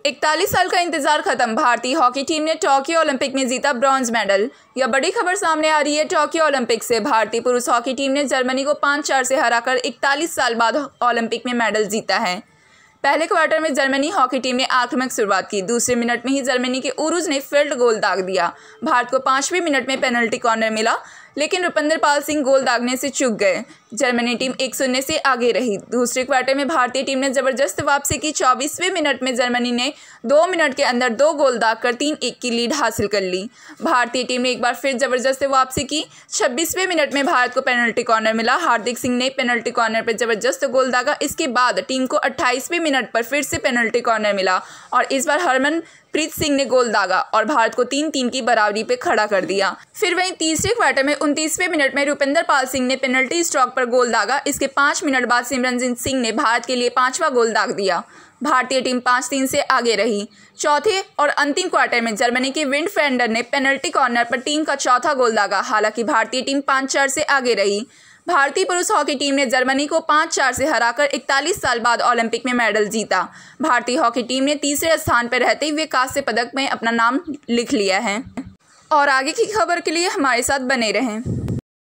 41 साल का इंतजार खत्म, भारतीय हॉकी टीम ने टोक्यो ओलंपिक में जीता ब्रॉन्ज मेडल। यह बड़ी खबर सामने आ रही है टोक्यो ओलंपिक से। भारतीय पुरुष हॉकी टीम ने जर्मनी को 5-4 से हराकर 41 साल बाद ओलंपिक में मेडल जीता है। पहले क्वार्टर में जर्मनी हॉकी टीम ने आक्रामक शुरुआत की। दूसरे मिनट में ही जर्मनी के उरुज ने फील्ड गोल दाग दिया। भारत को 5वें मिनट में पेनल्टी कॉर्नर मिला, लेकिन रुपिंदर पाल सिंह गोल दागने से चूक गए। जर्मनी टीम 1-0 से आगे रही। दूसरे क्वार्टर में भारतीय टीम ने जबरदस्त वापसी की। 24वें मिनट में जर्मनी ने 2 मिनट के अंदर 2 गोल दागकर 3-1 की लीड हासिल कर ली। भारतीय टीम ने एक बार फिर जबरदस्त वापसी की। 26वें मिनट में भारत को पेनल्टी कॉर्नर मिला। हार्दिक सिंह ने पेनल्टी कॉर्नर पर जबरदस्त गोल दागा। इसके बाद टीम को 28वें मिनट पर फिर से पेनल्टी कॉर्नर मिला और इस बार हरमनप्रीत सिंह ने गोल दागा और भारत को 3-3 की बराबरी पे खड़ा कर दिया। फिर वहीं तीसरे क्वार्टर में 29वें मिनट में रुपिंदर पाल सिंह ने पेनल्टी स्ट्रोक पर गोल दागा। इसके 5 मिनट बाद सिमरनजीत सिंह ने भारत के लिए 5वां गोल दाग दिया। भारतीय टीम 5-3 से आगे रही। चौथे और अंतिम क्वार्टर में जर्मनी के विंडफेंडर ने पेनल्टी कॉर्नर पर टीम का चौथा गोल दागा। हालांकि भारतीय टीम 5-4 से आगे रही। भारतीय पुरुष हॉकी टीम ने जर्मनी को 5-4 से हराकर 41 साल बाद ओलंपिक में मेडल जीता। भारतीय हॉकी टीम ने तीसरे स्थान पर रहते हुए कांस्य पदक में अपना नाम लिख लिया है। और आगे की खबर के लिए हमारे साथ बने रहें।